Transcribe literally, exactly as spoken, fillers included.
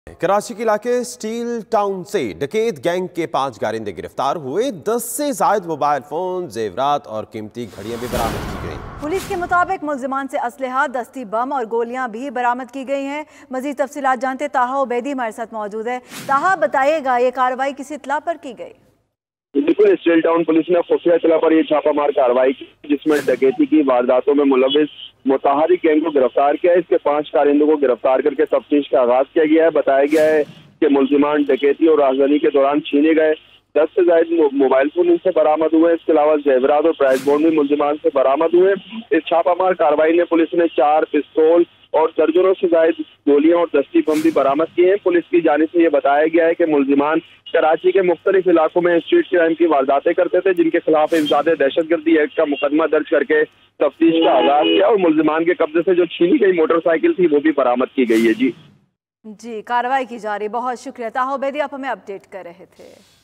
कराची के इलाके steel town से डकैत गैंग के पांच कारिंदे गिरफ्तार हुए। दस से ज्यादा मोबाइल फोन, जेवरात और कीमती घड़ियां भी बरामद की गई। पुलिस के मुताबिक मुल्जिमान से असलहा, दस्ती बम और गोलियां भी बरामद की गई हैं। मजीद तफसीलात जानते ताहा उबैदी हमारे साथ मौजूद है। ताहा, बताइएगा ये कार्रवाई किस इत्तला पर की गई? बिल्कुल, स्टील टाउन पुलिस ने खुफिया इत्तला पर यह छापामार कार्रवाई की, जिसमें डकैती की वारदातों में मुलविस मुताहरिक गैंग को गिरफ्तार किया है। इसके पांच कारिंदों को गिरफ्तार करके तफ्तीश का आगाज किया गया है। बताया गया है कि मुल्जिमान डकैती और राजधानी के दौरान छीने गए दस से ज्यादा मोबाइल फोन इनसे बरामद हुए। इसके अलावा जेवरात और प्राइस बॉन्ड भी मुल्जिमान से बरामद हुए। इस छापामार कार्रवाई में पुलिस ने चार पिस्तौल और दर्जनों से ज्यादा गोलियां और दस्ती बम भी बरामद किए हैं। पुलिस की जानिब से यह बताया गया है कि मुल्जिमान कराची के मुख्तलिफ इलाकों में स्ट्रीट क्राइम की वारदातें करते थे, जिनके खिलाफ इंसदादे दहशतगर्दी एक्ट का मुकदमा दर्ज करके तफ्तीश का आगाज किया और मुल्जिमान के कब्जे से जो छीनी गई मोटरसाइकिल थी वो भी बरामद की गई है। जी जी, कार्रवाई की जा रही। बहुत शुक्रिया ताहा उबैदी, आप हमें अपडेट कर रहे थे।